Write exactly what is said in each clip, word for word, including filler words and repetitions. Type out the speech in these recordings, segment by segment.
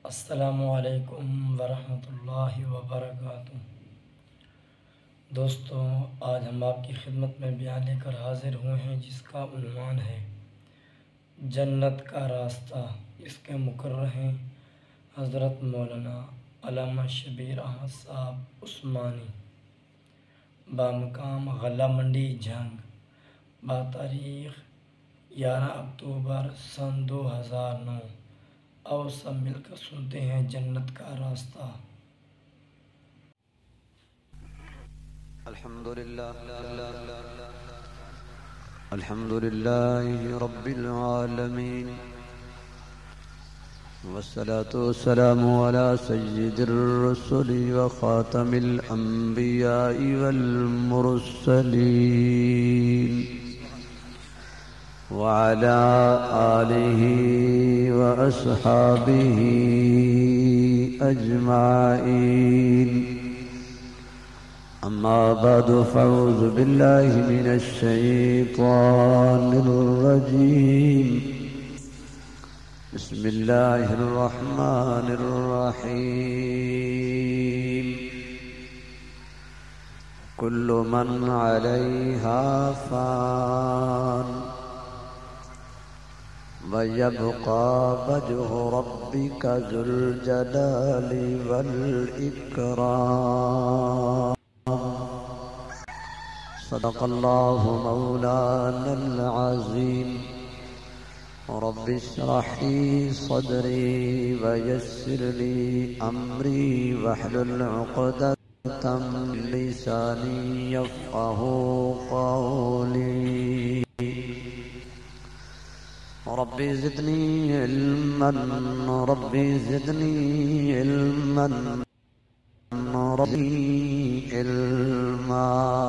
السلام علیکم ورحمۃ اللہ وبرکاتہ۔ دوستو، آج ہم آپ کی خدمت میں بیان لے کر حاضر ہوئے ہیں جس کا عنوان ہے جنت کا راستہ۔ اس کے مقرر ہیں حضرت مولانا علامہ شبیر احمد صاحب عثمانی، بامقام غلہ منڈی جھنگ، بتاریخ گیارہ اکتوبر سن دو ہزار نو۔ اور سب مل کر سنتے ہیں جنت کا راستہ۔ الحمدللہ الحمدللہ رب العالمین، والصلاة والسلام على سید الرسل وخاتم الانبیاء والمرسلین، وعلى آلہ وأصحابہ أجمعين. أما بعد فأعوذ بالله من الشيطان الرجيم. بسم الله الرحمن الرحيم. كل من عليها فان وَيَبْقَى وَجْهُ رَبِّكَ ذُو الْجَلَالِ وَالْإِكْرَامِ. صدق الله مولانا العظيم. رب اشرح لي صدري ويسر لي أمري واحلل عقدة من لساني يفقهوا قولي. ربي زدني علما ربي زدني علما ربي علما.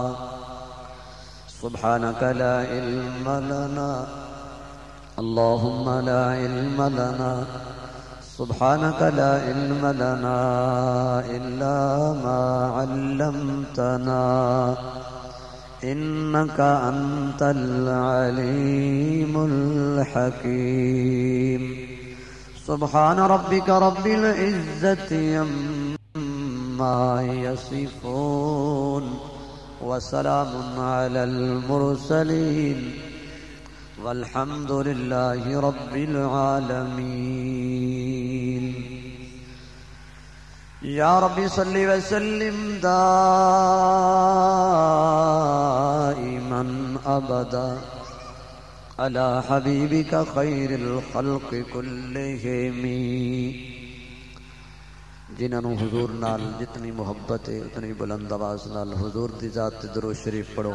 سبحانك لا علم لنا اللهم لا علم لنا سبحانك لا علم لنا إلا ما علمتنا إنك أنت العليم الحكيم. سبحان ربك رب العزة عما يصفون وسلام على المرسلين والحمد لله رب العالمين. یا ربی صلی وسلم دائما ابدا علی حبیبک خیر الخلق کلہم. جنہوں حضور نال جتنی محبت ہے اتنی بلند آواز نال حضور دی ذات درود شریف پڑھو.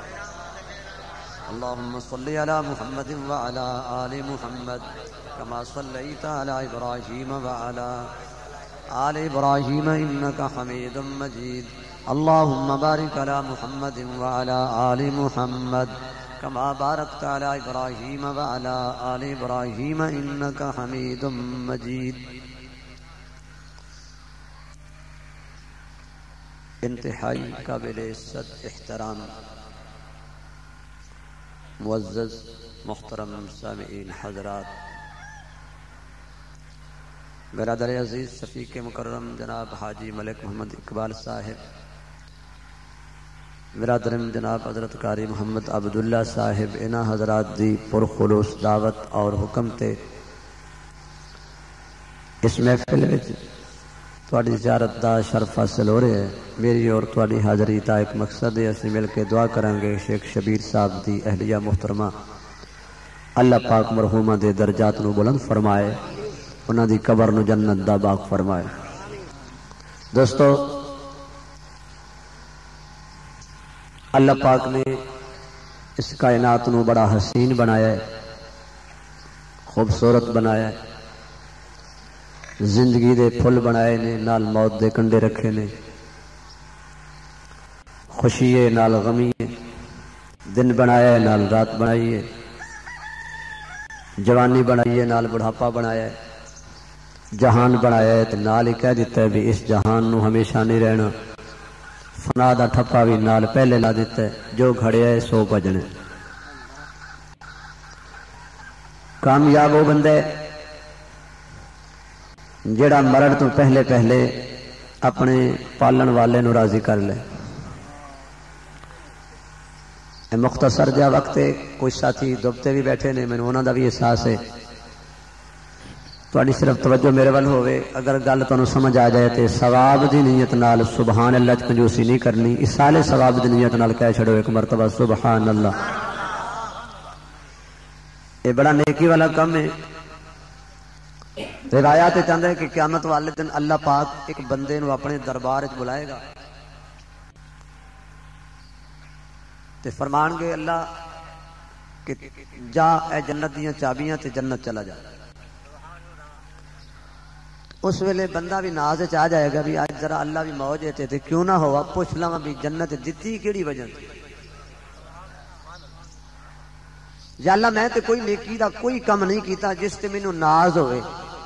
اللہم صلی علی محمد وعلی آل محمد کما صلیت علی ابراہیم وعلی آل ابراہیم انک حمید مجید. اللہم بارک علی محمد وعلی آل محمد کما بارکت علی ابراہیم وعلی آل ابراہیم انک حمید مجید. انتہائی قابل عزت احترام معزز محترم سامعین حضرات، برادر عزیز شفیق مکرم جناب حاجی ملک محمد اقبال صاحب، برادرم جناب حضرت قاری محمد عبداللہ صاحب، انہاں حضرات دی پرخلوص دعوت اور حکم تے اس محفل وچ تواڈی زیارت دا شرف حاصل ہو رہا ہے. میری اور تواڈی حاضری دا ایک مقصد ہے، اسی مل کے دعا کریں گے شیخ شبیر صاحب دی اہلیہ محترمہ اللہ پاک مرحومہ دے درجات نو بلند فرمائے، انہاں دی قبر نو جنت دا باغ فرمائے. دوستو، اللہ پاک نے اس کائنات نو بڑا حسین بنایا ہے، خوبصورت بنایا ہے. زندگی دے پھل بنائے نے، نال موت دے کنڈے رکھے نے. خوشی ہے نال غمی ہے، دن بنایا ہے نال رات بنائی ہے، جوانی بنائی ہے نال بڑھاپا بنایا ہے، جہان بنایا ہے تے نال ہی کہہ دیتا ہے بھی اس جہان نو ہمیشہ نہیں رہنا. فنا دا ٹھپا بھی نال پہلے لا دیتا ہے، جو گھڑیا ہے سو بجنے. کامیاب وہ بندہ ہے جڑا مرن تو پہلے پہلے اپنے پالن والے نو راضی کر لے. مختصر جا وقت ہے، کوئی ساتھی دبتے بھی بیٹھے نے، میں انہوں دا بھی احساس ہے. تھوڑی صرف توجہ میرے ول ہوئے، اگر گل تمہیں سمجھ آ جائے تو ثواب دی نیت نال سبحان اللہ چ کنجوسی نہیں کرنی، اس سالے ثواب دی نیت نال کہہ چھڑو ایک مرتبہ سبحان اللہ. یہ بڑا نیکی والا کم ہے. روایات چاہتا ہے کہ قیامت والے دن اللہ پاک ایک بندے نو اپنے دربار وچ بلائے گا تے فرمان گے اللہ کہ جا اے جنت دیاں چابیاں تے جنت چلا جا. اس ویلے بندہ بھی ناز وچ آ جائے گا بھی آج ذرا اللہ بھی موج ہے تے کیوں نہ ہوا پوچھ لواں بھی جنت دتی کیڑی وجہ تے. یا اللہ میں تے کوئی نیکی دا کوئی کم نہیں کیتا جس تے مینوں ناز ہوئے.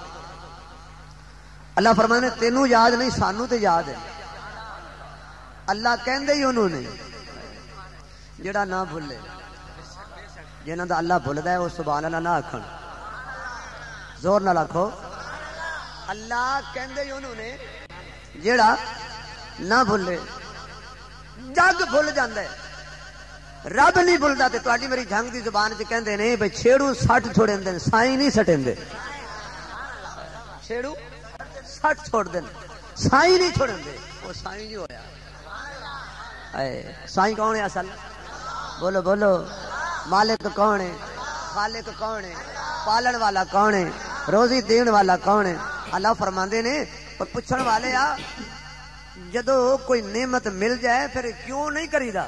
اللہ فرمانے تینوں یاد نہیں سانوں تے یاد ہے. اللہ کہندے ہی انہوں نے جڑا نہ بھولے، جنہاں دا اللہ بھولدا ہے وہ سبحان اللہ نہ آکھن، زور نہ آکھو. اللہ کہندے ہی انہوں نے جڑا نہ بھولے. جگ بھول جاندا ہے، رب نہیں بھولدا. تے تہاڈی میری جھنگ دی زبان وچ کہندے نے بھئی چھیڑو سٹ چھوڑیندے نے، سائیں نہیں سٹیندے. چھیڑو سٹ چھوڑ دین، سائیں نہیں چھوڑیندے. وہ سائیں نہیں ہویا. اے سائیں کون ہے اصل؟ بولو بولو. مالک کون ہے؟ خالق کون ہے؟ پالن والا کون ہے؟ روزی دین والا کون ہے؟ اللہ فرماندے نے پوچھن والے آ جدو کوئی نعمت مل جائے پھر کیوں نہیں کریدا؟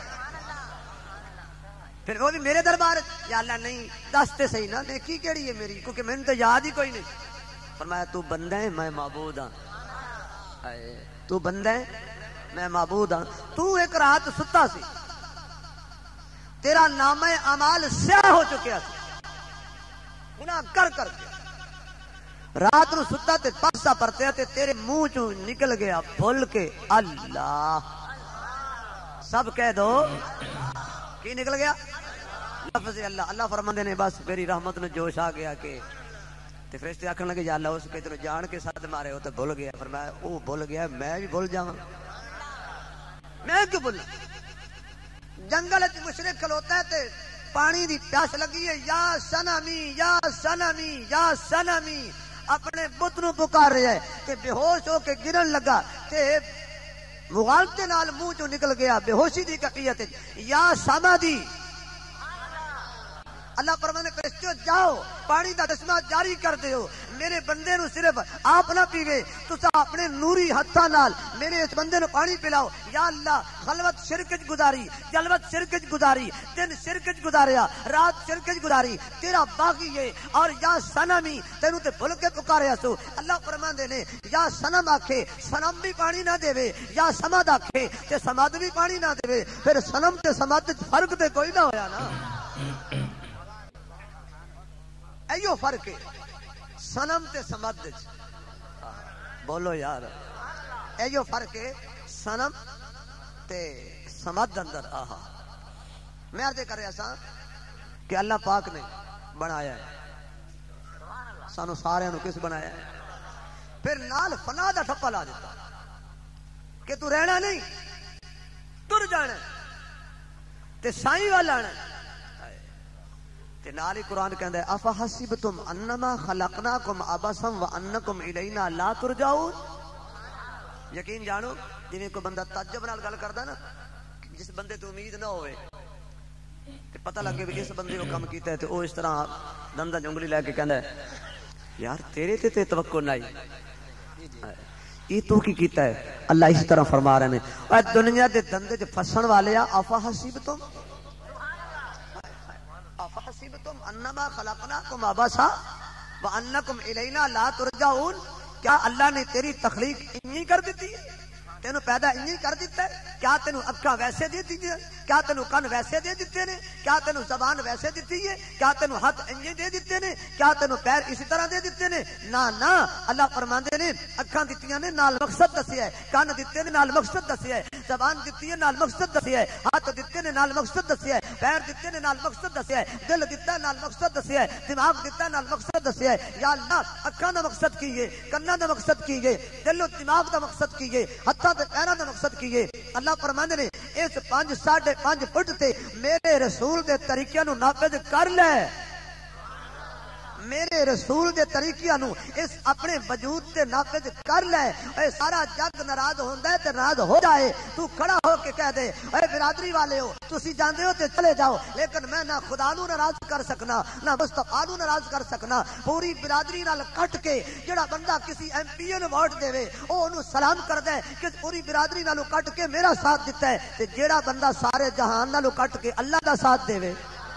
پھر وہ بھی میرے دربار یا اللہ نہیں دستے صحیح نا نیکی کیڑی ہے میری، کیونکہ میں نے تو یاد ہی کوئی نہیں. فرمایا تو بندہ ہے میں معبود ہاں. تو بندہ ہے میں معبود ہاں. تو ایک رات ستا سی، تیرا نامہ اعمال سیاہ ہو چکیا سی گناہ کر کر کے. رات نو ستا تے پاسا پرتیا تے تیرے منہ چوں نکل گیا بھول کے اللہ. سب کہہ دو کی نکل گیا؟ لفظ اللہ. اللہ فرماندے نے بس میری رحمت نو جوش آ گیا کہ تے فرشتے آکھن لگے یا اللہ اس کے تینوں جان کے ساتھ مارے ہو تے بھول گیا. فرمایا او بھول گیا میں بھی بھول جاواں؟ میں کیوں بھولا؟ جنگل وچ مشرک کھلوتا ہے تے پانی دی پیاس لگی ہے، یا سنمی یا سنمی یا سنمی اپنے بت نو پکار رہا ہے تے بے ہوش ہو کے گرن لگا تے مغالطے نال منہ چوں نکل گیا بے ہوشی دی کیفیت یا سمادی. اللہ فرمانے فرشتو جاؤ پانی دا چشمہ جاری کر دیو، میرے بندے نو صرف آپ نہ پیوے، تسا اپنے نوری ہتھاں نال میرے اس بندے نو پانی پلاؤ. یا اللہ خلوت شرکت گزاری، جلوت شرکت گزاری، دن شرکت گزاریا، رات شرکت گزاری، تیرا باغی ہے. اور یا سنمی تینوں تے بھول کے پکاریا سو. اللہ فرماندے نے یا سنم آکھے سنم بھی پانی نہ دے، یا سمد آکھے تے سمد بھی پانی نہ دے. پھر سنم تے سمد فرق تے کوئی نہ ہویا نا. ایو فرق ہے سنم تے سمد. بولو یار ایو فرق ہے سنم تے سمد اندر. آہا میں عرض کر رہا سا کہ اللہ پاک نے بنایا ہے سانو سارے نو کس بنایا ہے؟ پھر نال فنا دا ٹھپا لا دیتا کہ تو رہنا نہیں تر جانا تے سائیں والا آنا. تے نال ہی قرآن کہندا ہے افا حسبتم انما خلقناکم عبثا وانکم الینا لا ترجعون. یقین جانو جویں کوئی بندہ تعجب نال گل کردا نا، جس بندے تو امید نہ ہوئے تے پتہ لگے کہ اس بندے کو کم کیتا ہے تے او اس طرح دندا جنگلی لے کے کہندا ہے یار تیرے تے تے توقع نہیں، یہ تو کی کیتا ہے؟ اللہ اس طرح فرما رہے ہیں اے دنیا دے دندے چ پھسن والے افا حسبتم افحسبتم انما خلقناکم عبثا وانکم الینا لا ترجعون. کیا اللہ نے تیری تخلیق انہی کر دیتی ہے؟ تینوں پیدا انہی کر دیتا ہے؟ کیا تینوں اکھاں ویسے دے دیتی ہے؟ کیا تینوں کن ویسے دے دیتے نے؟ کیا تینوں زبان ویسے دیتی ہے؟ کیا تینوں ہاتھ انہی دے دیتے نے؟ کیا تینوں پیر اسی طرح دے دیتے نے؟ نہ نہ. اللہ فرماندے نے اکھاں دتیاں نے نال مقصد دسیا ہے، کن دتے نے نال مقصد دسیا ہے. زبان دتی ہے نال مقصد دسیا ہے، ہاتھ دتے نے نال مقصد دسیا ہے، پیر دتے نے نال مقصد دسیا ہے، دل دتا نال مقصد دسیا ہے، دماغ دتا نال مقصد دسیا ہے۔ یا اللہ اکھاں دا مقصد کی ہے، کناں دا مقصد کی ہے، دل و دماغ دا مقصد کی ہے، ہاتھاں تے پیراں دا مقصد کی ہے۔ اللہ فرماندے نے اس پانچ ساڑھے پانچ فٹ تے میرے رسول دے طریقے نو نافذ کر لے، میرے رسول دے طریقے نو اس اپنے وجود تے نافذ کر لے، اے سارا جگ ناراض ہوندا ہے تے ناراض ہو جائے، تو کھڑا ہو کے کہہ دے اے برادری والے ہو تسی جاندے ہو تے چلے جاؤ، لیکن میں نہ خدا نو ناراض کر سکنا نہ مصطفیٰ نو ناراض کر سکنا۔ پوری برادری نال کٹ کے جڑا بندہ کسی ایم پی اے نو ووٹ دے او اونوں سلام کردا ہے کہ پوری برادری نالوں کٹ کے میرا ساتھ دتا ہے، تے جڑا بندہ سارے جہان نالوں کٹ کے اللہ دا ساتھ دے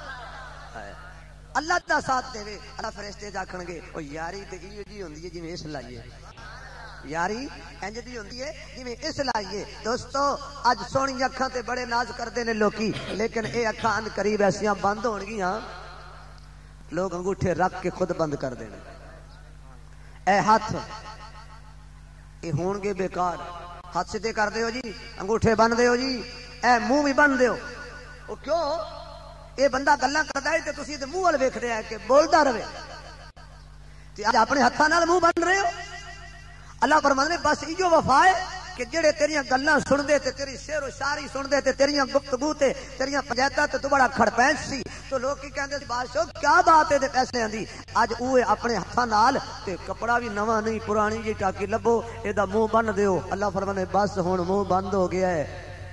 اللہ دا ساتھ دے، اللہ فرشتے آکھن گے او یاری تے ایو جی ہوندی ہے جویں اس لائیے، یاری انج دی ہوندی ہے جویں اس لائیے۔ دوستو اج سونی اکھاں تے بڑے ناز کردے نے لوکی، لیکن اے اکھاں ان قریب ایسیاں بند ہون گیاں لوگ انگوٹھے رکھ کے خود بند کر دینے۔ اے ہاتھ اے ہون گے بیکار، ہاتھ سیدھے کر دیو جی، انگوٹھے بن دیو جی، اے منہ بھی بن دیو۔ او کیوں؟ اے بندہ گلاں کردا ہے تے تسی تے منہ ول ویکھدے آ کہ بولدا رہے تے اج اپنے ہتھاں نال منہ بن رہے ہو۔ اللہ فرماندے نے بس ایو وفا ہے کہ جڑے تیریاں گلاں سن دے تے تیری شعر و شاعری سن دے تے تیریاں گفتگو تے تیریاں پنجایتاں تے تو بڑا کھڑپینچ سی، تو لوگ کی کہندے سی بادشاہ کیا بات ہے تے پیسے دی، اج اوے اپنے ہتھاں نال تے کپڑا بھی نواں نہیں پرانی جی ٹاکی لبو اے دا منہ بن دیو۔ اللہ فرماندے بس ہن منہ بند ہو گیا ہے،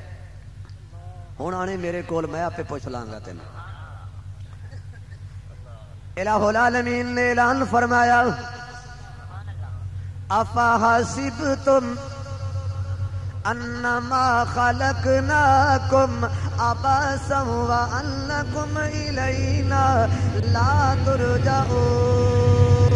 ہن آنے میرے کول میں آپے پوچھ لاں گا تینوں۔ الہ العالمین نے اعلان فرمایا افحسبتم انما خلقناکم عبثا وانکم الینا لا ترجعون۔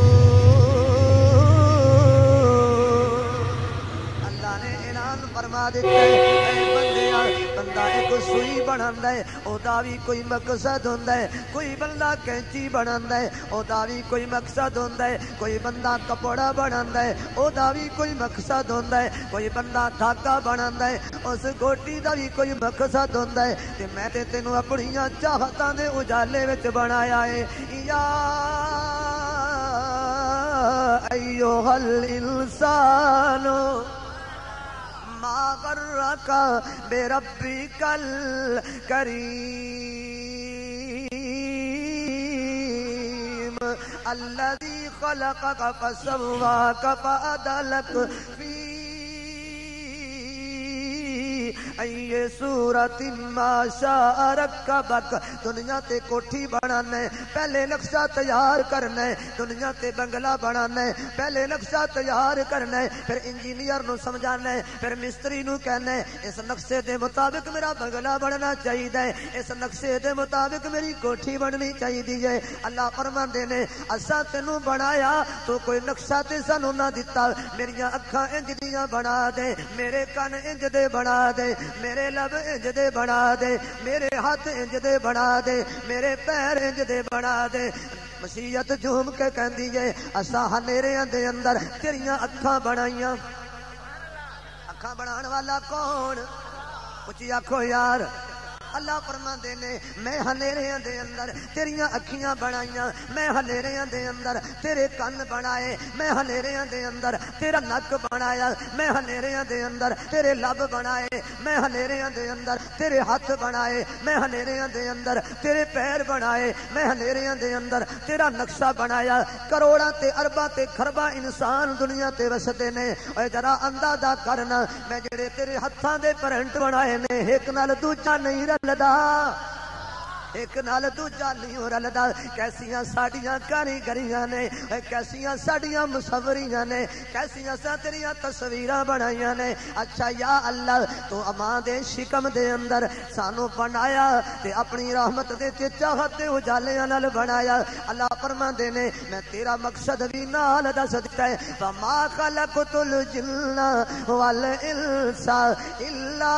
اللہ نے اعلان فرما دیتا ہے اے بندیا، بندہ ایک سوئی بناندا ہے او دا بھی کوئی مقصد ہوندا ہے، کوئی بندہ کینچی بناندا ہے او دا بھی کوئی مقصد ہوندا ہے، کوئی بندہ کپڑا بناندا ہے او دا بھی کوئی مقصد ہوندا ہے، کوئی بندہ دھاگا بناندا ہے اس گوٹی دا بھی کوئی مقصد ہوندا ہے۔ تے میں تے تینوں اپنیاں چاہتاں دے اجالے وچ بنایا ہے۔ یا ایھا الانسان ما غرک بربک الکریم الذی خلقک فسواک فعدلک فی ای صورت ما شاء رکبک۔ دنیا تے کوٹھی بنانا ہے پہلے نقشہ تیار کرنا ہے، دنیا تے بنگلہ بنانا ہے پہلے نقشہ تیار کرنا ہے، پھر انجینئر نو سمجھانا ہے، پھر مستری نو کہنا ہے اس نقشے دے مطابق میرا بنگلہ بننا چاہیے، اس نقشے دے مطابق میری کوٹھی بننی چاہیے۔ اللہ فرماندے نے اساں تینوں بنایا تو کوئی نقشہ تے سانو نہ دتا، میریاں اکھاں انج دیاں بنا دے، میرے کان انج دے بنا دے، میرے لب انج دے بنا دے، میرے ہاتھ انج دے بنا دے، میرے پیر انج دے بنا دے۔ مشیت جھوم کے کہندی ہے اساں ہنیریاں دے اندر تیریاں اکھاں بنائیاں۔ اکھاں بنان والا کون؟ اچھی آکھو یار۔ اللہ فرماندے نے میں ہنیریاں دے اندر تیریاں اکھیاں بنائیاں، میں ہنیریاں دے اندر تیرے کن بنائے، میں ہنیریاں دے اندر تیرا نک بنایا، میں ہنیریاں دے اندر تیرے لب بنائے، میں ہنیریاں دے اندر تیرے ہاتھ بنائے، میں ہنیریاں دے اندر تیرے پیر بنائے، میں ہنیریاں دے اندر تیرا نقشہ بنایا۔ کروڑاں تے ارباں تے خرباں انسان دنیا تے وسدے نے، اے ذرا اندازہ کرنا میں جڑے تیرے ہتھاں دے پرنٹ بنائے نے ایک نال دوجا نہیں رلدا، ایک نال دوجا نہیں رلدا۔ کیسیاں ساڈیاں کاریگریاں نے، کیسیاں ساڈیاں مصوریاں نے، کیسیاں سا تیریاں تصویراں بنائیاں نے۔ اچھا یا اللہ تو اماں دے شکم دے اندر سانو بنایا تے اپنی رحمت دے تے چاہت دے اجالیاں نال بنایا۔ اللہ فرماندے نے میں تیرا مقصد بھی نال دس دتا ہے، فما خلقت الجن والانس الا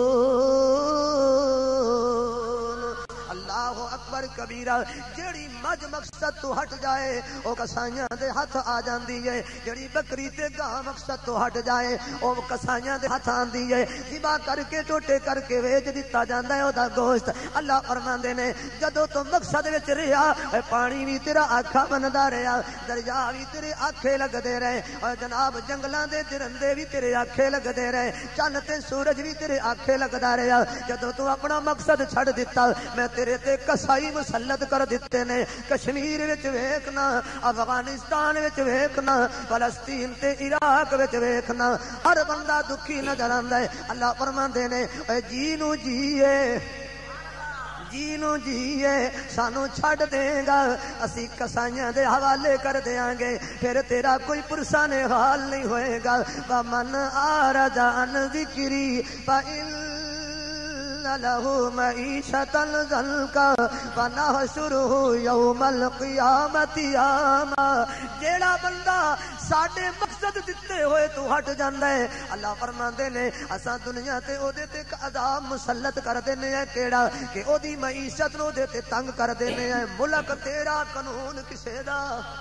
لیعبدون۔ اللہ اکبر کبیرہ۔ جیڑی مجھ مجھ مقصد تو ہٹ جائے او کسائیاں دے ہاتھ آ جاندی ہے، جڑی بکری تے گاں مقصد تو ہٹ جائے او کسائیاں دے ہاتھ آندی ہے، ذبح کر کے ٹوٹے کر کے ویچ دتا جاندا ہے او دا گوشت۔ اللہ فرماندے نے جدوں تو مقصد وچ رہیا پانی بھی تیرا آکھا بندا رہیا، دریا بھی تیرے آکھے لگدے رہے، اور جناب جنگلاں دے درندے بھی تیرے آکھے لگدے رہے، چن تے سورج بھی تیرے آکھے لگدا رہیا۔ جدوں تو اپنا مقصد چھڑ دتا میں تیرے تے کسائی مسلط کر دتے نے، کشمیر وچ ویکھنا، افغانستان وچ ویکھنا، فلسطین تے عراق وچ ویکھنا، ہر بندہ دکھی نظر آندا ہے۔ اللہ فرماندے نے اے جی نو جیے جی نو جیے سانو چھڑ دے گا اسی کسائیاں دے حوالے کر دیاں گے، پھر تیرا کوئی پرسان حال نہیں ہوئے گا۔ وَمَنْ أَعْرَضَ عَنْ ذِكْرِي فَإِنَّ لَهُ مَعِيشَةً ضَنكًا وَنَحْشُرُهُ يَوْمَ الْقِيَامَةِ أَعْمَىٰ۔ جیڑا بندہ ساڈے مقصد دتے ہوئے تو ہٹ جاندا ہے، اللہ فرماندے نے اساں دنیا تے او دے تے عذاب مسلط کر دینے ہیں، کیڑا کہ او دی معیشت نو دے تے تنگ کر دینے ہیں۔ ملک تیرا قانون کسے دا،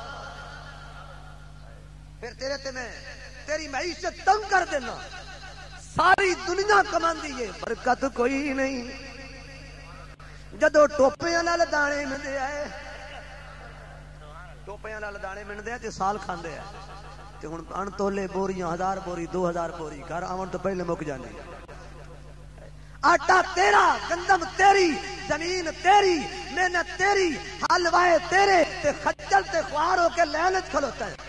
پھر تیرے تے میں تیری معیشت تنگ کر دینا، ساری دنیا کماندی ہے برکت کوئی نہیں۔ جدو ٹوپیاں نال دانے مندے آئے ٹوپیاں نال دانے مندے آئے تے سال کھاندے آئے تے ہن ان تولے بوریاں ہزار بوری دو ہزار بوری گھر آون تو پہلے مک جانے۔ آٹا تیرا، گندم تیری، زمین تیری، محنت تیری، حلوائے تیرے تے خچل تے خوار ہو کے لین وچ کھلوتا ہے،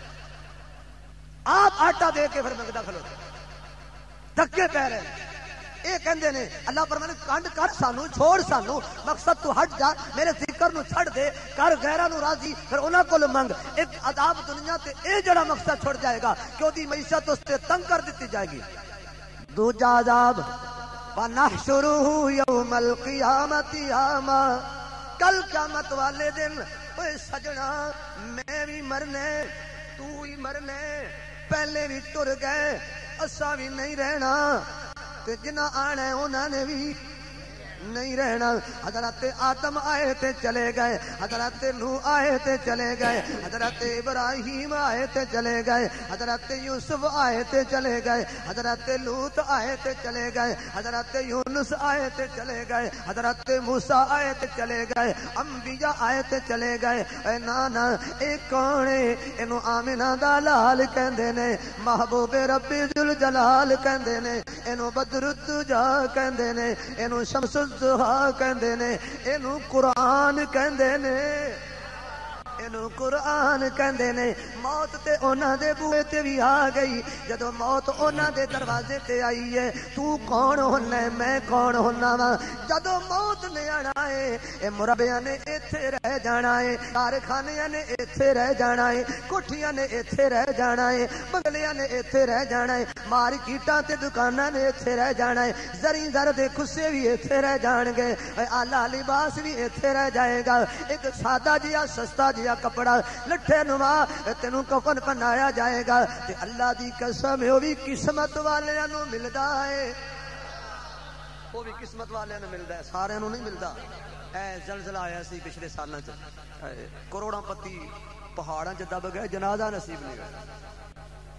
آپ آٹا دے کے پھر منگدا کھلوتا ہے، دھکے پہ رہے ہیں۔ اے کہندے نے اللہ فرمانے کنڈ کر سانو، چھوڑ سانو، مقصد تو ہٹ جا، میرے ذکر نو چھڑ دے، کر غیراں نو راضی، پھر انہاں کول منگ۔ ایک عذاب دنیا تے اے جڑا مقصد چھوڑ جائے گا کہ اودی معیشت اس تے تنگ کر دتی جائے گی۔ دوجا عذاب وَنَحْشُرُهُ يَوْمَ الْقِيَامَةِ أَعْمَىٰ۔ کل قیامت والے دن اوے سجنا میں بھی مرنے تو ہی مرنے، پہلے بھی ٹر گئے اساں بھی نہیں رہنا، تے جنہ آنا ہے انہاں نے بھی نہیں رہنا۔ حضرت آدم آئے تے چلے گئے، حضرت نوح آئے تے چلے گئے، حضرت ابراہیم آئے تے چلے گئے، حضرت یوسف آئے تے چلے گئے، حضرت لوط آئے تے چلے گئے، حضرت یونس آئے تے چلے گئے، حضرت موسیٰ آئے تے چلے گئے، انبیاء آئے تے چلے گئے۔ اے نانا اے کون ہے؟ اینو آمنہ دا لال کہندے نے، محبوب رب ذوالجلال کہندے نے، اینو بدر الدجا کہندے نے، اینو شمس الضحیٰ کہندے نے، اینو قرآن کہندے نے، اینو قرآن کہندے نے۔ موت تے انہاں دے بوئے تے بھی آ گئی، جدو موت انہاں دے دروازے تے آئی ہے، تو کون ہونا ہے میں کون ہونا وا؟ جدو موت نے آنا ہے اے مربیاں نے ایتھے رہ جانا ہے، کارخانیاں نے ایتھے رہ جانا ہے، کوٹھیاں نے ایتھے رہ جانا ہے، بنگلیاں نے ایتھے رہ جانا ہے، مارکیٹاں تے دکاناں نے ایتھے رہ جانا ہے، زری زر دے خصے بھی ایتھے رہ جان گے، اعلیٰ لباس بھی ایتھے رہ جائے گا۔ ایک سادہ جیا سستا جیا کپڑا لٹھے نما تینوں کفن پہنایا جائے گا، تے اللہ دی قسم وہ بھی قسمت والیاں نو ملدا ہے، وہ بھی قسمت والیاں نو ملدا ہے، سارے نو نہیں ملدا۔ اے زلزلہ آیا سی پچھلے سالاں چ، کروڑاں پتی پہاڑاں چ دب گئے، جنازہ نصیب نہیں ہویا۔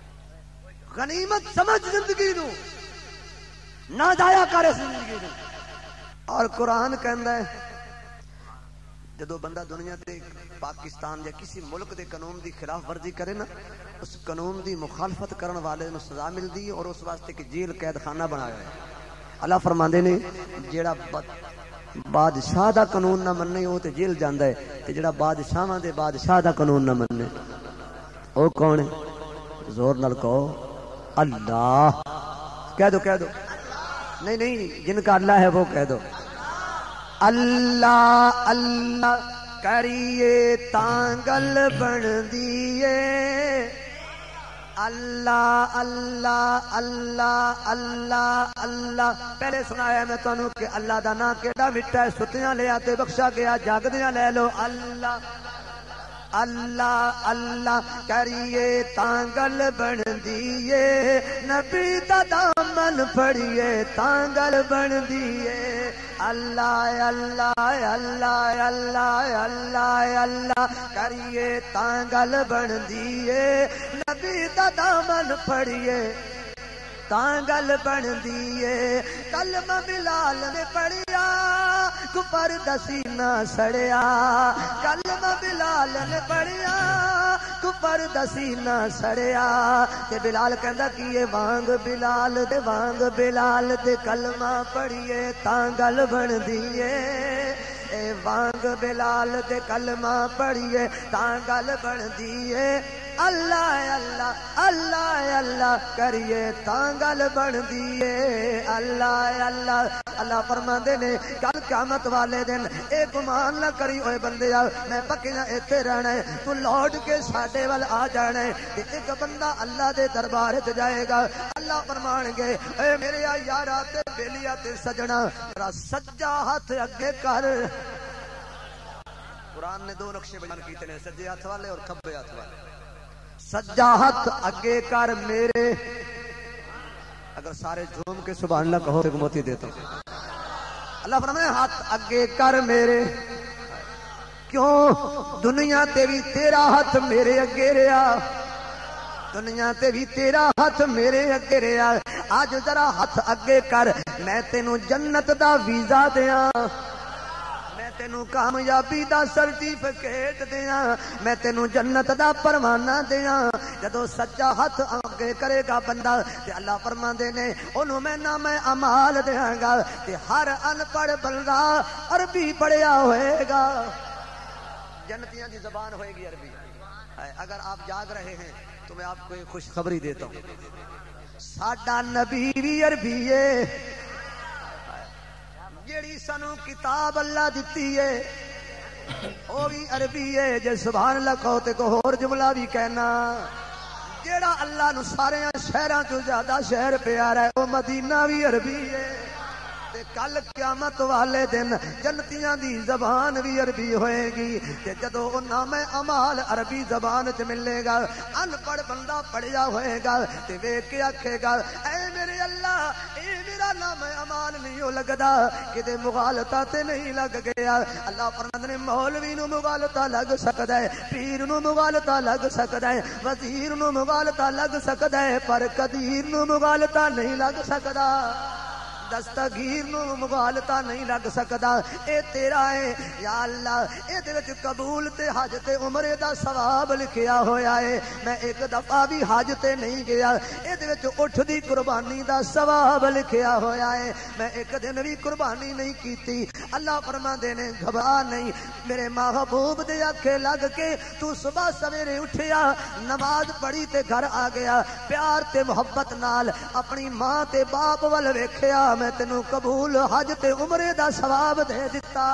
غنیمت سمجھ زندگی نو، نہ ضائع کر زندگی نو۔ اور قرآن کہندا ہے جدو بندہ دنیا تے پاکستان یا کسی ملک دے قانون دی خلاف ورزی کرے نا، اس قانون دی مخالفت کرن والے نو سزا ملدی اور اس واسطے کہ جیل قید خانہ بنایا ہے۔ اللہ فرماندے نے جیڑا بادشاہ دا قانون نہ مننے وہ تے جیل جاندا ہے، تے جیڑا بادشاہاں دے بادشاہ دا قانون نہ مننے او کون ہے؟ زور نال کہو اللہ۔ کہہ دو کہہ دو، نہیں نہیں جن کا اللہ ہے وہ کہہ دو اللہ اللہ کریے تانگل بن دیے، اللہ اللہ اللہ اللہ اللہ۔ پہلے سنایا میں تانوں کہ اللہ دا نام کیڑا مٹھا ہے، ستیاں لے آتے بخشا گیا، جاگدیاں لے لو اللہ اللہ اللہ کریے تانگل بن دیے، نبی دا دامن پھڑیے تانگل بن دیے، اللہ اللہ اللہ اللہ اللہ اللہ کریے تاں گل بن دیے نبی دا دامن پھڑیے تاں گل بن دیے کلمہ بلال نے پڑھیا کفر دسی نہ سڑیا کلمہ بلال نے پڑھیا کفر دسی نہ سڑیا تے بلال کہندا کیے وانگ بلال دے وانگ بلال دے کلمہ پڑھیے تاں گل بن دیے اے وانگ بلال دے کلمہ پڑھیے تاں گل بن دیے اللہ اللہ اللہ اللہ کریے تاں گل بن دیے اللہ اللہ اللہ فرماندے نے کل قیامت والے دن اے گمان نہ کری اوے بندیا میں پکیاں ایتھے رہنا ہے تو لوٹ کے ساڈے ول آ جانا ہے تے ایک بندہ اللہ دے دربار وچ جائے گا اللہ فرمان گے اے میرے یارا تے بیلیا تے سجنا تیرا سجا ہاتھ اگے کر قرآن نے دو نقشے بیان کیتے نے سجے ہاتھ والے اور کھبے ہاتھ والے سجا ہاتھ اگے کر میرے اگر سارے جھوم کے سبحان اللہ کہو تو موتی دیتا ہوں اللہ فرمائے ہاتھ اگے کر میرے کیوں دنیا تے بھی تیرا ہاتھ میرے اگے رہا دنیا تے بھی تیرا ہاتھ میرے اگے رہا آج ذرا ہاتھ اگے کر میں تینوں جنت دا ویزا دیاں تینوں کامیابی دا سرٹیفکیٹ دیاں میں تینوں جنت دا پروانہ دیاں جدو سچا ہاتھ آگے کرے گا بندہ تے اللہ فرماندے نے انہوں میں نام اعمال دیاں گا تے ہر ان پڑھ بندہ عربی پڑھیا ہوئے گا جنتیاں دی زبان ہوئے گی عربی اگر آپ جاگ رہے ہیں تو میں آپ کو ایک خوشخبری دیتا ہوں ساڈا نبی بھی عربی ہے جیڑی سانو کتاب اللہ دتی ہے او بھی عربی ہے جے سبحان اللہ کہو تے کو اور جملہ بھی کہنا جیڑا اللہ نو سارے شہراں تو زیادہ شہر پیارا ہے او مدینہ بھی عربی ہے تے کل قیامت والے دن جنتیاں دی زبان بھی عربی ہوئے گی تے جدو او نام اعمال عربی زبان وچ ملے گا ان پڑھ بندہ پڑھیا ہوئے گا تے ویکھ کے آکھے گا اے میرے اللہ اے میرا نام اعمال نہیں ہو لگدا کدے مغالطہ تے نہیں لگ گیا اللہ فرماندے نے مولوی نو مغالطہ لگ سکدا ہے پیر نو مغالطہ لگ سکدا ہے وزیر نو مغالطہ لگ سکدا ہے پر قدیر نو مغالطہ نہیں لگ سکدا دستگیر نو مغالطہ نہیں لگ سکدا اے تیرا ہے یا اللہ اے دے وچ قبول تے حج تے عمرے دا ثواب لکھیا ہویا ہے میں ایک دفعہ بھی حج تے نہیں گیا اے دے وچ اٹھ دی قربانی دا ثواب لکھیا ہویا ہے میں ایک دن بھی قربانی نہیں کیتی اللہ فرماندے نے گھبرا نہیں میرے محبوب دے آکھے لگ کے تو صبح سویرے اٹھیا نماز پڑھی تے گھر آ گیا پیار تے محبت نال اپنی ماں تے باپ ول ویکھیا میں تینوں قبول حج تے عمرے دا ثواب دے دتا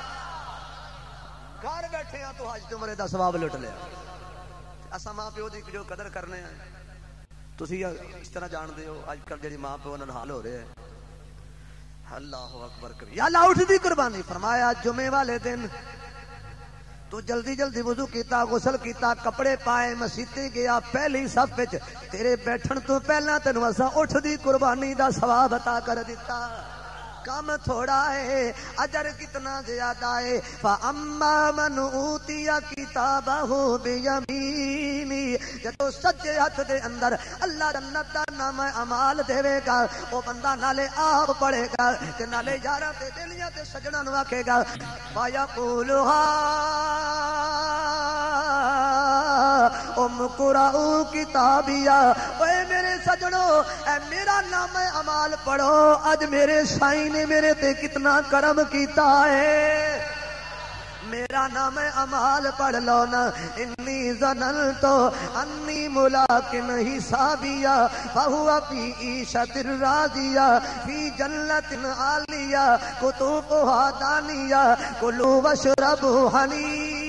گھر بیٹھے ہاں تو حج تے عمرے دا ثواب لٹ لیا اساں ماں پیو دی جو قدر کرنے ہیں تسی اس طرح جان دے ہو اج کل جڑی ماں پیو نال حال ہو رہے ہیں اللہ اکبر کبھی یا اللہ اٹھ دی قربانی فرمایا جمعے والے دن تو جلدی جلدی وضو کیتا غسل کیتا کپڑے پائے مسیتے گیا پہلی صف وچ تیرے بیٹھن تو پہلا تینوں اساں اٹھ دی قربانی دا ثواب عطا کر دیتا کام تھوڑا ہے اجر کتنا زیادہ ہے فاما من اوتی کتابہ بیمینی جدو سجے ہاتھ دے اندر اللہ جنت دا نام اعمال دے گا وہ بندہ نالے آپ پڑھے گا تے نالے یاراں تے بیلیاں تے سجنا نو آکھے گا فیقولھا ام قرؤ کتابیا اے میرے سجنو اے میرا نام اعمال پڑھو اج میرے سائیں نے میرے تے کتنا کرم کیتا ہے میرا نام اعمال پڑھ لو نا انی ظننتو انی ملاقن حسابیا فہو فی عیشۃ راضیہ فی جنت عالیہ قطوفہا دانیہ کلوا واشربوا ہنیئا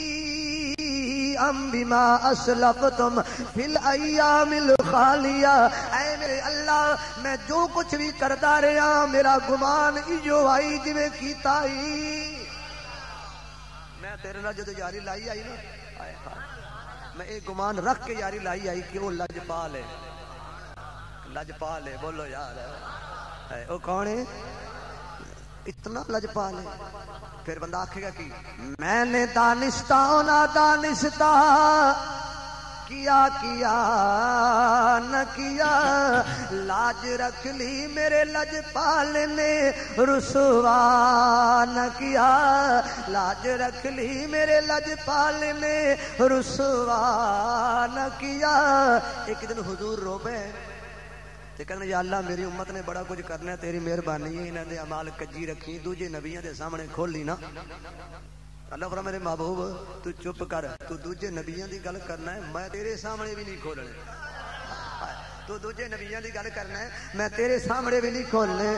ام بما اسلفتم فی الایام الخالیہ اے میرے اللہ میں جو کچھ بھی کرتا رہا میرا گمان ایو آئی جویں کیتا ہی میں تیرے نال جدو یاری لائی آئی نا میں ایک گمان رکھ کے یاری لائی آئی کہ وہ لجپال ہے لجپال ہے بولو یار او کون ہے اتنا لجپال ہے. پھر بندہ آکھے گا کہ میں نے دانستہ نہ دانستہ کیا کیا نہ کیا لاج رکھ لی میرے لجپال نے رسوا نہ کیا لاج رکھ لی میرے لجپال نے رسوا نہ کیا. ایک دن حضور رو پے تے کہنے یا اللہ میری امت نے بڑا کچھ کرنا ہے تیری مہربانی ہے انہاں دے اعمال کجی رکھی دوجے نبیاں دے سامنے کھولی نا. اللہ فرما میرے محبوب تو چپ کر تو دوجے نبیاں دی گل کرنا ہے میں تیرے سامنے بھی نہیں کھولنے. تو دوجے نبیاں دی گل کرنا ہے میں تیرے سامنے بھی نہیں کھولنے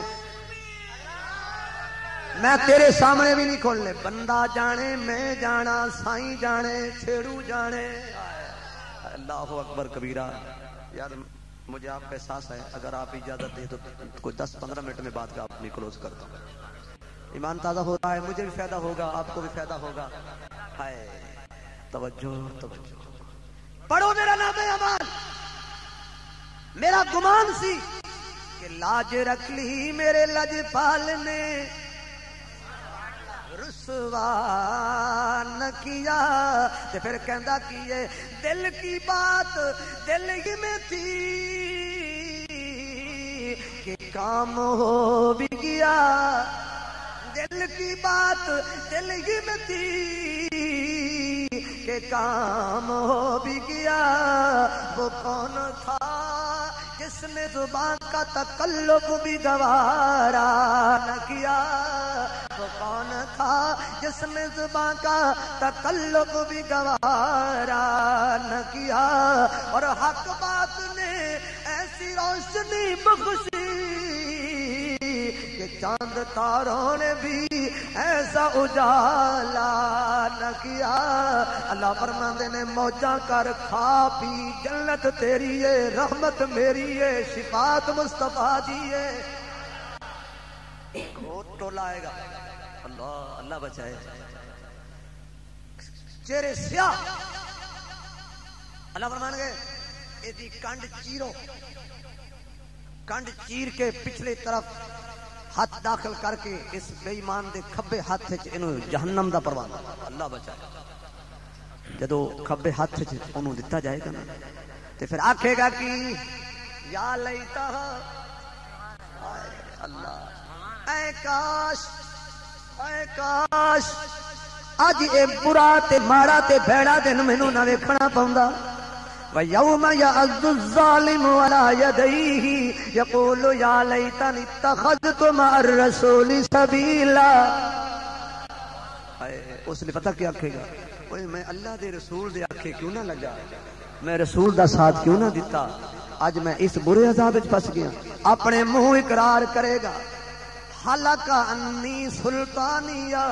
میں تیرے سامنے بھی نہیں کھولنے. بندہ جانے میں جانا سائیں جانے چھیڑو جانے. اللہ اکبر کبیرہ. یار مجھے آپ کا احساس ہے اگر آپ اجازت دیں تو کوئی دس پندرہ منٹ میں بات کا اپنی کلوز کرتا ہوں. ایمان تازہ ہو رہا ہے مجھے بھی فائدہ ہوگا آپ کو بھی فائدہ ہوگا. ہائے توجہ توجہ پڑھو میرا نام ہے امان. میرا گمان سی کہ لاج رکھ لی میرے لجپال نے رسوا نہ کیا. تے پھر کہندا کیے دل کی بات دل ہی میں تھی کہ کام ہو بھی گیا. دل کی بات دل ہی میں تھی کہ کام ہو بھی گیا. وہ کون تھا جس نے زبان کا تکلف بھی گوارا نہ کیا. وہ کون تھا جس نے زبان کا تکلف بھی گوارا نہ کیا. اور حق بات نے ایسی روشنی بخشی کہ چاند تاروں نے بھی ایسا اجالا نہ کیا. اللہ فرماندے نے موجاں کر کھا پی جنت تیری ہے رحمت میری ہے شفاعت مصطفیٰ دی ہے. کھوٹ ٹولا آئے گا. اللہ اللہ بچائے. چہرے سیاہ اللہ فرمان گئے ایدی کنڈ چیرو. کنڈ چیر کے پچھلی طرف ہاتھ داخل کر کے اس بے ایمان دے کھبے ہاتھ وچ اینو جہنم دا پروانہ اللہ بچائے. جدو کھبے ہاتھ وچ اونوں دتا جائے گا نا تے پھر آکھے گا کہ یا لیتا اللہ اے کاش اے کاش اج اے برا تے ماڑا تے بھڑا دن مینوں نہ ویکھنا پوندا. وَيَوْمَ يَعَضُّ الظَّالِمُ عَلَى يَدَيْهِ يَقُولُ يَا لَيْتَنِي اتَّخَذْتُ مَعَ الرَّسُولِ سَبِيلًا. اس نے پتہ کیا کہے گا اوئے میں اللہ دے رسول دے آکھے کیوں نہ لگا میں رسول دا ساتھ کیوں نہ دیتا. اج میں اس برے عذاب وچ پھس گیا. اپنے منہ اقرار کرے گا حلق انی سلطانیہ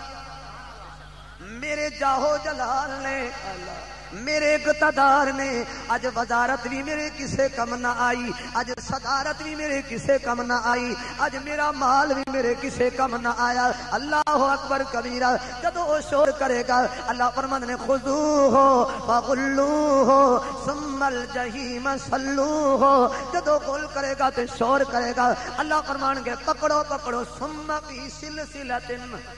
میرے جاہو جلال نے میرے اقتدار نے اج وزارت بھی میرے کسے کم نہ آئی اج صدارت بھی میرے کسے کم نہ آئی اج میرا مال بھی میرے کسے کم نہ آیا. اللہ اکبر کبیرہ. جدو وہ شور کرے گا اللہ فرمان نے خذوہ فغلوہ ثم الجحیم صلوہ. جدو گول کرے گا تو شور کرے گا اللہ فرمان کے پکڑو پکڑو ثم فی سلسلۃ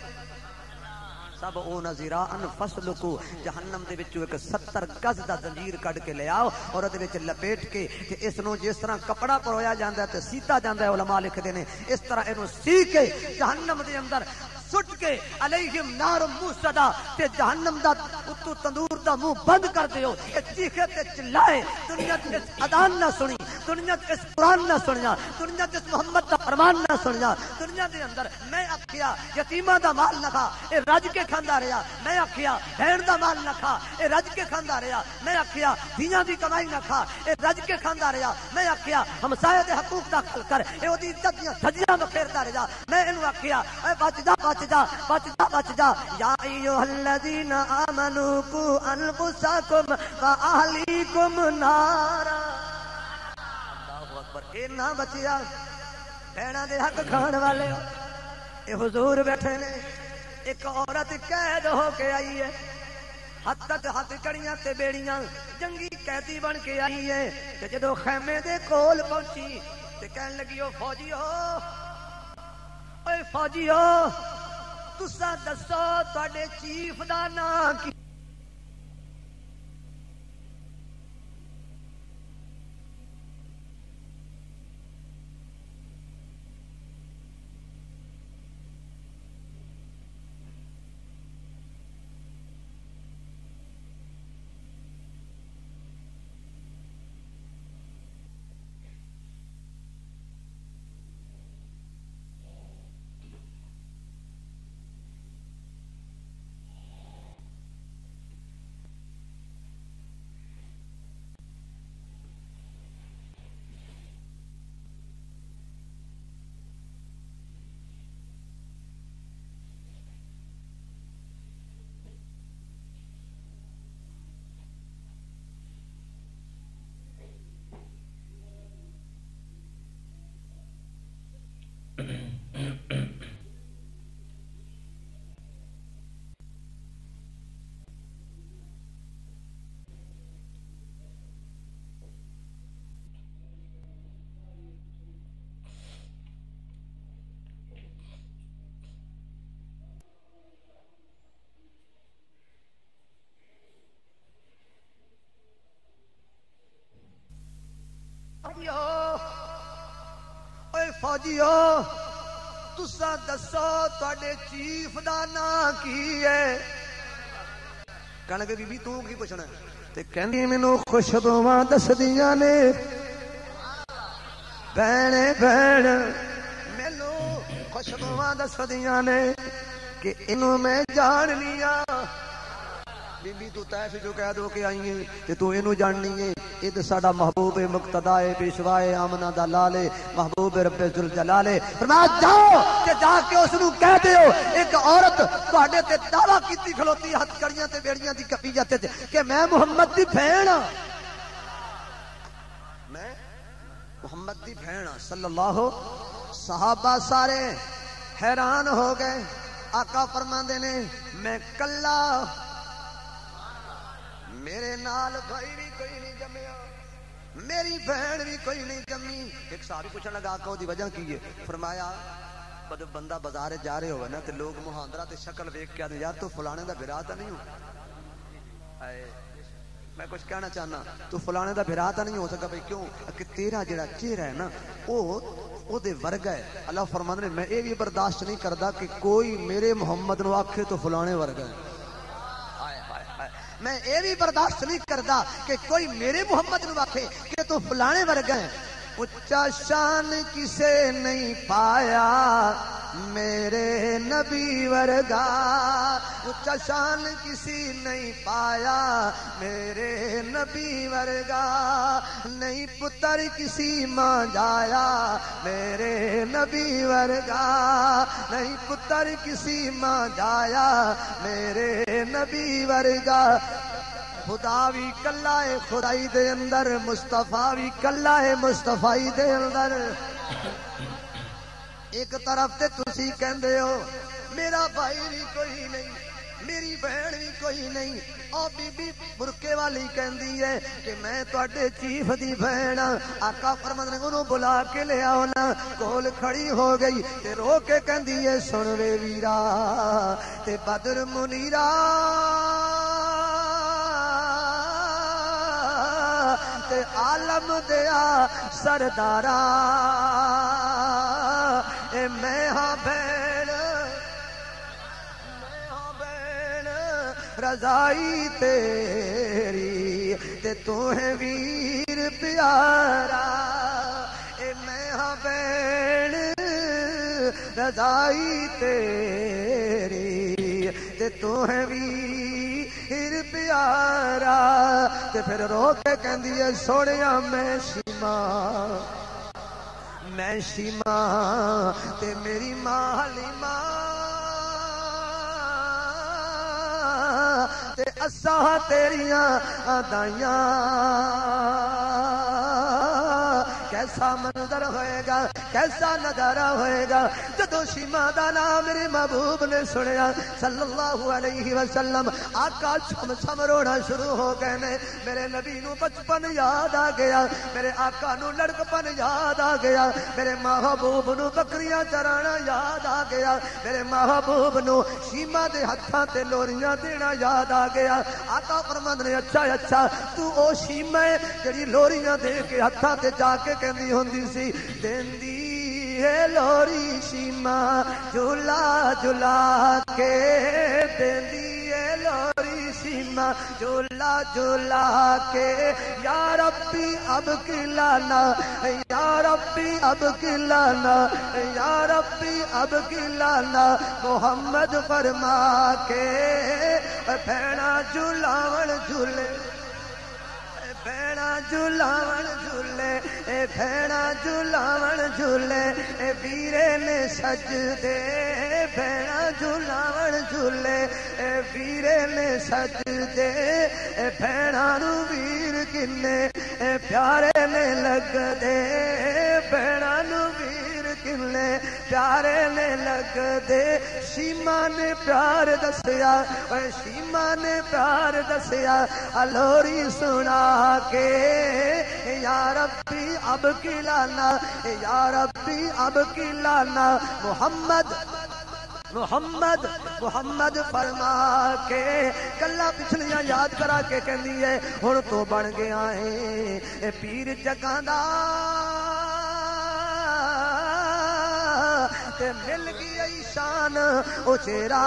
سب اون ذراعن فسلکو. جہنم دے وچوں ایک ستر گز دا زنجیر کڈ کے لے آؤ اور دے وچ لپیٹ کے تے اس نو جس طرح کپڑا پرویا جاندا ہے تے سیتا جاندا ہے علماء لکھدے نے اس طرح اینو سی کے جہنم دے اندر سٹ کے علیہم نار موصدا تے جہنم دا اتو تندور دا منہ بند کر دیو. اے چیخے تے چلائے دنیا تے اذان نہ سنی دنیا تے قرآن نہ سنیا دنیا تے محمد دا فرمان نہ سنیا. دنیا دے اندر میں آکھیا یتیماں دا مال نہ کھا اے رج کے کھاندا رہیا. میں آکھیا بہن دا مال نہ کھا اے رج کے کھاندا رہیا. میں آکھیا دھیاں دی کمائی نہ کھا اے رج کے کھاندا رہیا. میں آکھیا ہمسایہ دے حقوق دا خل کر اے اودی عزت دیاں دھجیاں بکھیردا رہیا. میں اینو آکھیا اے بچ جا بچ جا بچ جا بچ جا. یا ایھا الذین آمنوا قوا انفسکم واہلیکم نارا. اللہ اکبر. اے نہ بچیا بہناں دے حق کھان والے اے حضور بیٹھے نے. ایک عورت قید ہو کے آئی ہے ہاتھ تک ہاتھ کڑیاں تے بیڑیاں جنگی قیدی بن کے آئی ہے. تے جدو خیمے دے کول پہنچی تے کہن لگی او فوجی ہو اے فوجیو تساں دسو تواڈے چیف دا نام کی؟ اے فوجیو تساں دسو تواڈے چیف دا نام کی ہے؟ کہن لگے بی بی تو کی پوچھنا تے کہندی مینوں خوشبواں دسدیاں نے بہن بہن مینوں خوشبواں دسدیاں نے کہ اینوں میں جان لیا بی بی تو طائف جو کہہ دو کہ آئی ہیں تے تو اینو جاننی ہے اے تے ساڈا محبوب مقتدا ہے پیشوائے آمنہ دا لال ہے محبوب رب ذوالجلال ہے فرمایا جاؤ تے جا کے اس نو کہہ دیو ایک عورت تواڈے تے دعویٰ کیتی کھلوتی ہتھ کڑیاں تے بیڑیاں دی کپی جاتے تے کہ میں محمد دی بہن ہاں میں محمد دی بہن ہاں صلی اللہ. صحابہ سارے حیران ہو گئے. آقا فرماندے نے میں کلا میرے نال بھائی بھی کوئی نہیں جمیا میری بہن بھی کوئی نہیں جمی. ایک صحابی پوچھنے لگا آقا دی وجہ کی ہے؟ فرمایا جب بندہ بازار جا رہے ہوئے نا تو لوگ مہاندرہ تے شکل ویکھ کے آتے یار تو فلانے دا بھرا تا نہیں ہو. میں کچھ کہنا چاہنا تو فلانے دا بھرا تا نہیں ہو سکا بھائی کیوں کہ تیرا جڑا چہرہ ہے نا وہ او دے ورگا ہے. اللہ فرماندے نے میں یہ بھی برداشت نہیں کردا کہ کوئی میرے محمد نو آکھے تو فلانے ورگا ہے. میں یہ بھی برداشت نہیں کرتا کہ کوئی میرے محمد نو آکھے کہ تو فلانے ورگا ہے. اچا شان کسے نہیں پایا میرے نبی ورگا اچا شان کسی نہیں پایا میرے نبی ورگا نہیں پتر کسی ماں جایا میرے نبی ورگا نہیں پتر کسی ماں جایا میرے نبی ورگا. خدا بھی کلا ہے خدائی دے اندر مصطفیٰ بھی کلا ہے مصطفیٰ دے اندر. ایک طرف تے تسی کہندے ہو میرا بھائی بھی کوئی نہیں میری بہن بھی کوئی نہیں او بی بی برکے والی کہندی ہے کہ میں تواڈے چیف دی بہن. آقا فرماندے نے انہوں بلا کے لے آؤ نا. کول کھڑی ہو گئی تے رو کے کہندی ہے سن وے ویرا تے بدر منیرا تے عالم دیا سردارا اے میں ہاں بہن میں ہاں بہن رضائی تیری تے تو ہے ویر پیارا اے میں ہاں بہن رضائی تیری تے تو ہے ویر پیارا. تے پھر رو کے کہندی ہے سوڑیا میں شیما میں شیما تے میری ماں حلیمہ تے اساں تیریاں دائیاں. کیسا منظر ہوئے گا کیسا نظارہ ہوئے گا جب جدو شیما دا نام میرے محبوب نے سنیا صلی اللہ علیہ وسلم آقا چھم چھم رونا شروع ہو گئے نے. میرے نبی نو بچپن یاد آ گیا, میرے آقا نو لڑکپن یاد آ گیا, میرے محبوب نو بکریاں چرانا یاد آ گیا, میرے محبوب نو شیما دے ہتھاں تے لوریاں دینا یاد آ گیا. آقا فرماندے نے اچھا اچھا تو او شیما جڑی لوریاں دے کے ہتھاں تے جا کے کہندی ہوندی سی دیندی ہے لوری شیما جھولا جھولا کے دیندی ہے لوری شیما جھولا جھولا کے. یا ربی اب کلانا یا ربی اب کلانا یا ربی اب کلانا محمد فرما کے بھیڑا جھولاون جھولے بھیڑا جھولاون جھولے اے بھیڑا جھولاون جھولے اے ویرے نے سجدے بھیڑا جھولاون جھولے اے ویرے نے سجدے اے بھیڑا نو ویر کنے اے پیارے نے لگ دے بھیڑا نو ویر کنے پیارے نے لگ دے. شیما نے پیار دسیا شیما نے پیار دسیا لوری سنا کے یا ربی اب کلانا یا ربی اب کلانا محمد محمد محمد فرما کے. گلا پچھلیاں یاد کرا کے کہندی ہے ہن تو بن گیا ہے اے پیر جگاں دا تے مل گئی شان او چہرہ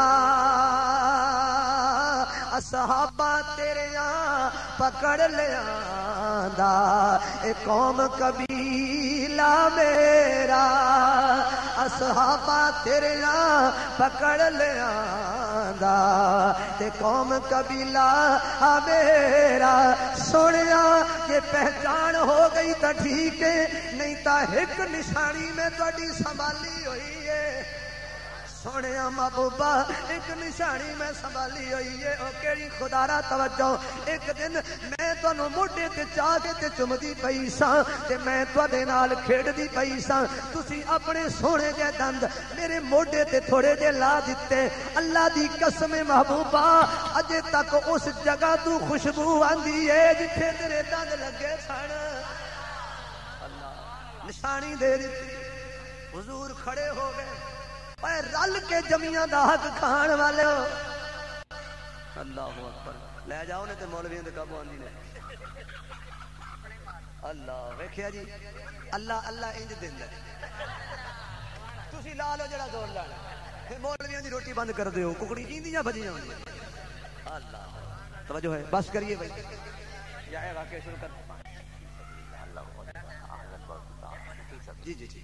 اصحابہ تیریاں پکڑ لیا دا اے قوم قبیلہ میرا اصحابہ تیریاں پکڑ لیا دا تے قوم قبیلہ میرا. سنیا یہ پہچان ہو گئی تا ٹھیک ہے نہیں تا ایک نشانی میں تہاڈی سنبھالی ہوئی ہے. سونے محبوبہ ایک نشانی میں سنبھالی ہوئی ہے او کیڑی خدا را توجہ. ایک دن میں تانوں موڈے تے چا کے تے چمدی پئی ساں تے میں تواڈے نال کھیڈدی پئی ساں تسی اپنے سونے دے دند میرے موڈے تے تھوڑے جے لا دتے. اللہ دی قسم محبوبہ اجے تک اس جگہ تو خوشبو آندی ہے جتھے تیرے دند لگے سن. اللہ نشانی دے دتی. حضور کھڑے ہو گئے اے رل کے جمیاں دا حق کھان والے ہو. اللہ اکبر. لے جاؤ نے تے مولویاں دے قابو آندی نے. اللہ ویکھیا جی اللہ اللہ انج دیندا تسی لا لو جڑا زور لانا پھر مولویاں دی روٹی بند کر دیو ککڑی جیندیاں بھجیاں ہوندیاں. اللہ توجہ ہے بس کریے بھائی جائے واقعہ شروع کر. جی جی جی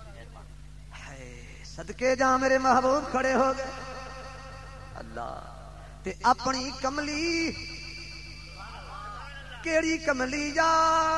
صدقے جا میرے محبوب کھڑے ہو گئے. اللہ تے اپنی کملی کیڑی کملی جا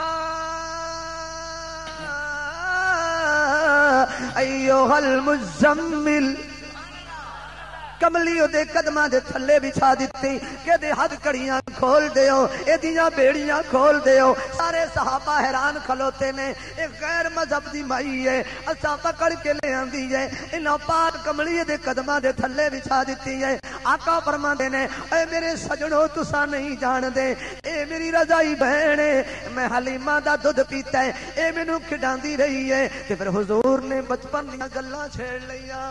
ایوہ المزمل کملی دے قدماں دے تھلے بچھا دیتی کہ دے ہاتھ کڑیاں کھول دیو اے دیاں بیڑیاں کھول دیو. سارے صحابہ حیران کھلوتے نے ایک غیر مذہب دی مائی ہے اسا پکڑ کے لے آندی ہے انہاں پاک کملی دے قدماں دے تھلے بچھا دیتی ہے. آقا فرماندے نے اے میرے سجنوں تساں نہیں جان دے اے میری رضائی بہن ہے میں حلیمہ دا دودھ پیتا ہے اے مینوں کھڈاندی رہی ہے. تے پھر حضور نے بچپن دیاں گلاں چھیڑ لیاں.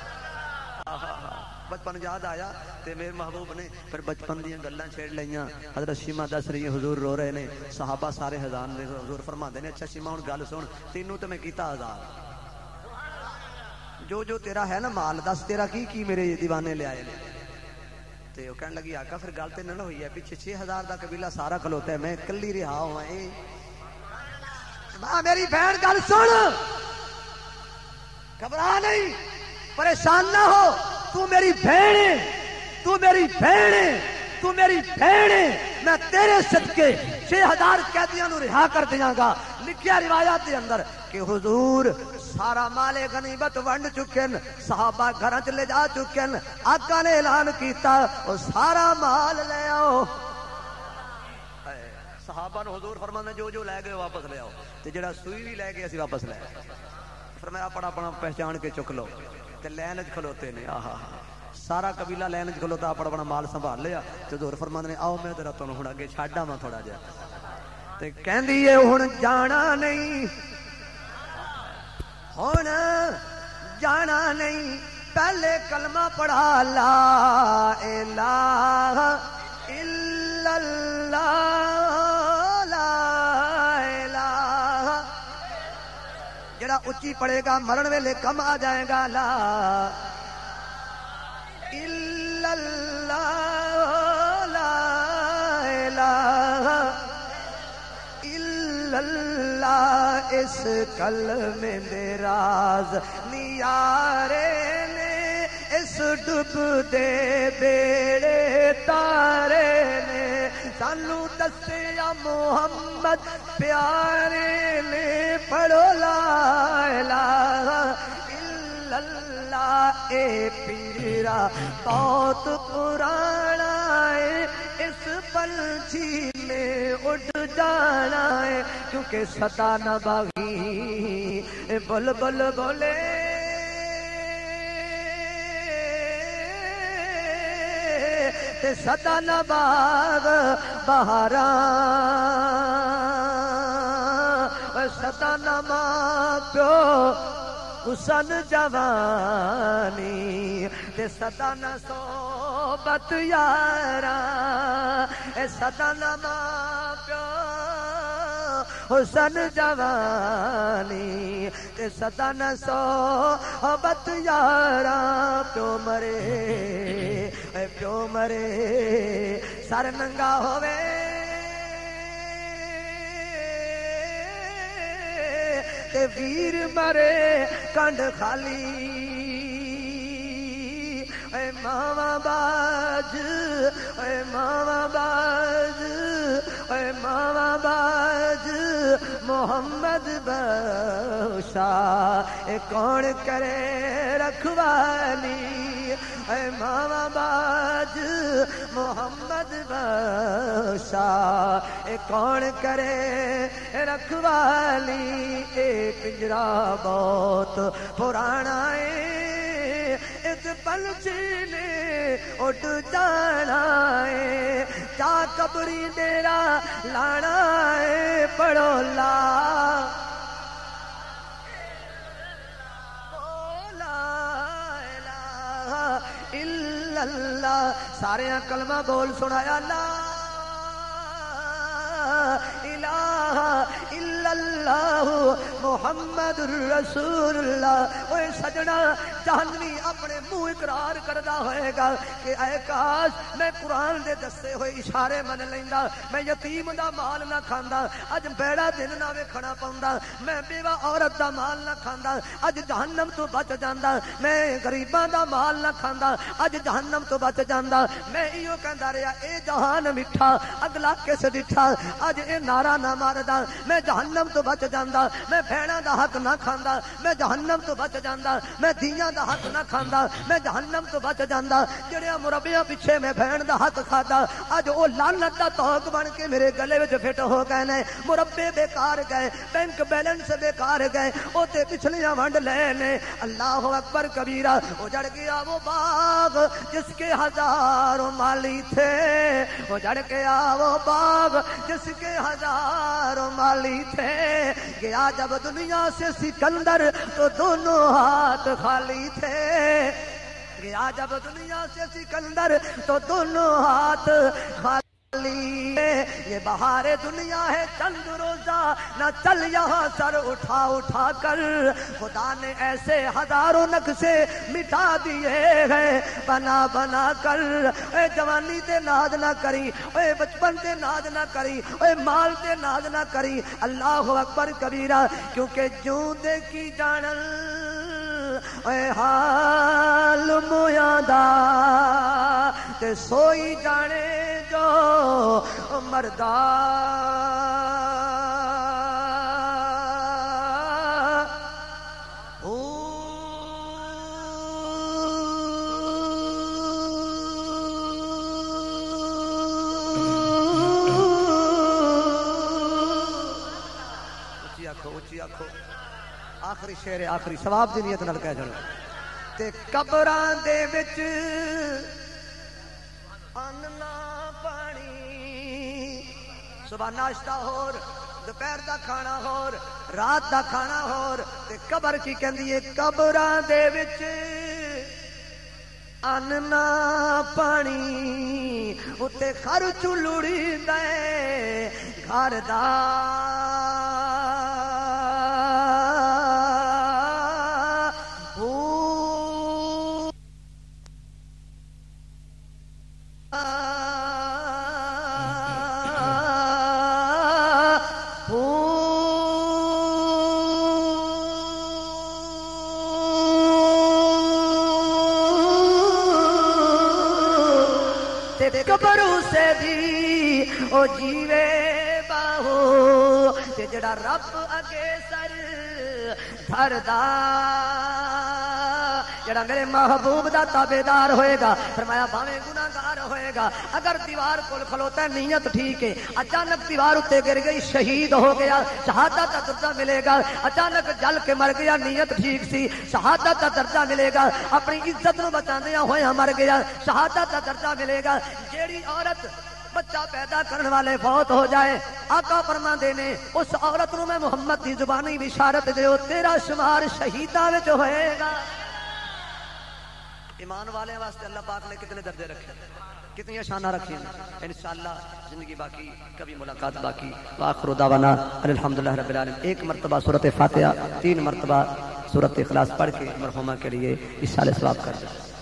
بچپن یاد آیا تے میرے محبوب نے پھر بچپن دیاں گلاں چھیڑ لیاں. حضرت شیما دس رہی ہے حضور رو رہے نے صحابہ سارے ہزار نے. حضور فرماندے نے اچھا شیما ہن گل سن تینوں تے میں کیتا ہزار جو جو تیرا ہے نا مال دس تیرا کی کی میرے دیوانے لے آئے نے. تے او کہن لگی آقا پھر گل تے نہ ہوئی ہے پیچھے چھ ہزار دا قبیلہ سارا کھلوتا ہے میں کلی رہا ہوں. اے ماں میری بہن گل سن گھبرا نہیں پریشان نہ ہو تو میری بہن ہے تو میری بہن ہے تو میری بہن ہے میں تیرے صدقے چھ ہزار قیدیاں نو رہا کر دیاں گا. لکھیا روایات دے اندر کہ حضور سارا مال غنیمت ونڈ چکن صحابہ گھر چ لے جا چکن. آقا نے اعلان کیتا او سارا مال لے آؤ. صحابہ نو حضور فرمانا جو جو لے گئے واپس لے آؤ تے جڑا سوئی بھی لے گئے اسی واپس لے آئے. فرمایا پڑا اپنا پہچان کے چک لو تے لین وچ کھلوتے نے آہا سارا قبیلہ لین وچ کھلوتا اپنا اپنا مال سنبھال لیا تے حضور فرماندے نے آؤ میں ذرا تانوں ہن اگے چھڈ آواں تھوڑا جہا تے کہندی اے ہن جانا نہیں ہن جانا نہیں پہلے کلمہ پڑھا لا الہ الا اللہ لا الہ جڑا اچھی پڑھے گا مرن ویلے کم آ جائے گا لا الا اللہ لا الہ الا اللہ اس کلمے دے راز نیارے نے اس ڈب دے بیڑے تارے نے سانو دسیا محمد پیارے نے پڑھو لا الہ الا اللہ اے پیرا بہت پرانا ہے اس پنچھی نے اڑ جانا ہے کیونکہ صدا نہ باغی بل بل بولے تے صدا نہ باغ بہاراں صدا نہ ماں پیو حسن جوانی تے صدا نہ صحبت یاراں اے صدا نہ ماں پیو حسن جوانی تے صدا نہ صحبت یاراں پیو مرے اے پیو مرے سر ننگا ہووے تے ویر مرے کنڈ خالی اے ماواں باج اے ماواں باج اے ماواں باج محمد بخشا اے کون کرے رکھوالی اے ماواں باج محمد بخشا اے کون کرے رکھوالی اے پنجرا بہت پرانا ہے اس پنچھی نے اٹھ جانا ہے جا قبری ڈیرا لانا ہے پڑھو لا الا اللہ سارے کلمہ بول سنایا لا الہ الا اللہ محمد رسول اللہ اوے سجنا جہنمی اپنے منہ اقرار کردا ہوئے گا کہ اے کاش میں قرآن دے دسے ہوئے اشارے من لیندا میں یتیم دا مال نہ کھاندا اج بیڑا دن نہ ویکھنا پوندا میں بیوہ عورت دا مال نہ کھاندا اج جہنم تو بچ جاندا میں غریباں دا مال نہ کھاندا اج جہنم تو بچ جاندا میں ایو کہندا رہیا اے جہان میٹھا اگلا کس ڈٹھا اج اے نعرہ نہ ماردا میں جہنم تو بچ جاندا میں بھیڑاں دا حق نہ کھاندا میں جہنم تو بچ جاندا میں دیاں دا حق نہ کھاندا میں جہنم تو بچ جاندا جڑے مربیاں پیچھے میں بہن دا حق کھادا اج او لعنت دا توق بن کے میرے گلے وچ فٹ ہو گئے نے مربے بیکار گئے بینک بیلنس بیکار گئے او تے پچھلیاں ونڈ لے نے اللہ اکبر کبیرہ اجڑ گیا وہ باغ جس کے ہزاروں مالی تھے اجڑ گیا وہ باغ جس کے ہزاروں مالی تھے گیا جب دنیا سے سکندر تو دونوں ہاتھ خالی تھے گیا جب دنیا سے سکندر تو دونوں ہاتھ خالی یہ بہار دنیا ہے چند روزہ نہ چل یہاں سر اٹھا اٹھا کر خدا نے ایسے ہزاروں نقشے مٹا دیے ہیں بنا بنا کر اے جوانی تے ناز نہ کری اے بچپن تے ناز نہ کری اے مال تے ناز نہ کری اللہ اکبر کبیرہ کیونکہ جوں دے کی جانن اے حال مویاں دا تے سوئی جانے جو مردا اچھی آنکھو آخری شعر آخری ثواب دی نیت نال کہہ جانا تے قبراں دے وچ ان نہ پانی صبح ناشتہ ہور دوپہر دا کھانا ہور رات دا کھانا ہور تے قبر کی کہندی ہے قبراں دے وچ ان نہ پانی اتے خرچ لڑی دے گھر دا قبروں سے بھی او جیوے باہو تے جڑا رب اگے سر دھردا جڑا میرے محبوب دا تابعدار ہوئے گا فرمایا بھاویں گناہگار ہوئے گا اگر دیوار کول کھلوتا ہے نیت ٹھیک ہے اچانک دیوار اتے گر گئی شہید ہو گیا شہادت کا درجہ ملے گا اچانک جل کے مر گیا نیت ٹھیک سی شہادت کا درجہ ملے گا اپنی عزت نو بچاندیاں ہوئے مر گیا شہادت کا درجہ ملے گا جیڑی عورت بچہ پیدا کرنے والے فوت ہو جائے آقا فرماندے نے اس عورت نو میں محمد کی زبانی بشارت دیو تیرا شمار شہیداں وچ ہوئے گا ایمان والے واسطے اللہ پاک نے کتنے درجے رکھے کتنی شانہ رکھی ہیں انشاءاللہ زندگی باقی کبھی ملاقات باقی وآخر دعوانا الحمدللہ رب العالمین ایک مرتبہ سورۃ فاتحہ تین مرتبہ سورۃ اخلاص پڑھ کے مرحومہ کے لیے اس سال ثواب کر دیں